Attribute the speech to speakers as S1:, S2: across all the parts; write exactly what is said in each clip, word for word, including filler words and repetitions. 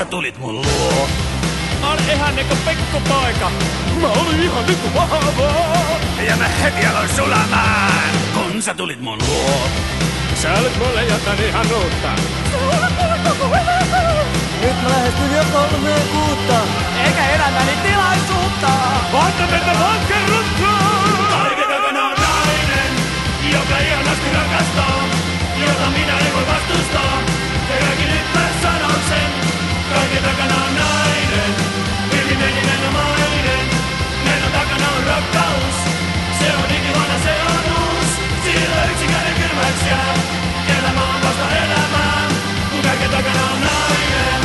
S1: sä tulit mun luo?
S2: Mä olin ihan niinku pikkupoika. Mä olin ihan niinku vahva.
S1: Ja mä heti aloin sulamaan, kun sä tulit mun luo.
S2: Sä olet mulle jotain ihan uutta.
S3: Nyt mä lähestyn jo kolmeen kuutta.
S4: Eikä elämäni tilaisuutta.
S2: Anna mennä vankeuduttaan.
S1: Kaiken takana on nainen, joka ihanasti rakastaa, jota minä en voi vastustaa. Kerrankin nyt mä sanon sen. Kaiken takana on nainen, villimen nimenomainen. Meidän takana on rakkaus, se on ikivanha, se on uus. Sillä yksikäinen kylmäksi jää. Elämä on vasta elämää, kun kaiken takana on nainen.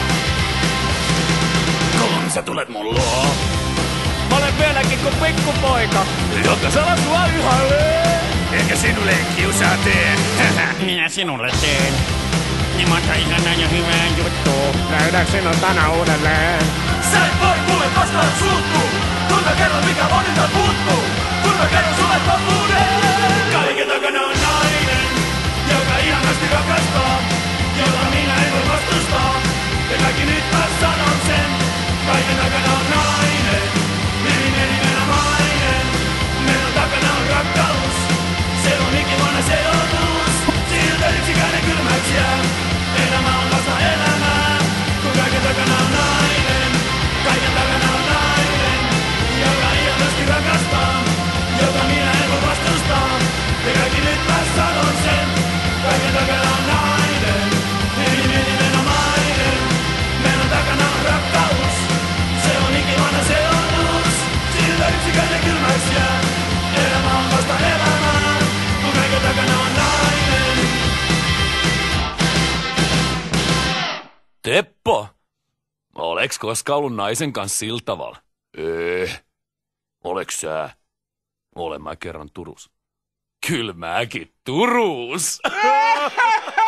S1: Kun sä tulet mun luo,
S2: Mä olen vieläkin kuin pikkupoika, joka saa sua yhälleen.
S1: eikä sinulle kiusaa tee.
S2: Minä sinulle teen. Niin monta ihanaa ja hyvää juttua. Näydäänkö sinut tänä uudelleen?
S1: Sä et voi mulle koskaan suuttuu, kun mä kerron mikä monilta puuttuu. Kun mä kerron sulle totuuden. Kaiken takana on nainen, joka ihanasti rakastaa, jota minä en voi vastustaa. Ja kaikki nyt mä sanon sen. Kaiken takana on nainen, villimen nimenomainen. Meidän takana on rakkaus, se on ikivanha, se on uus. Siltä yksikäinen kylmäksi jää. Elämä on vasta elämää, kun kaiken takana on nainen. Kaiken takana on nainen, joka ihanasti rakastaa, jota minä en voi vastustaa. Ja kaikki nyt mä sanon sen. Kaiken takana on nainen, villimen nimenomainen. Meidän takana on rakkaus, se on ikivanha, se on uus. Siltä yksikäinen kylmäksi jää. Elämä on vasta elämää, kun kaiken takana on nainen.
S5: Teppo, oleks koskaan ollut naisen kanssa sillä tavalla? Ei. Oleks sä? Olen mä kerran Turus. Kyllä mäkin Turus.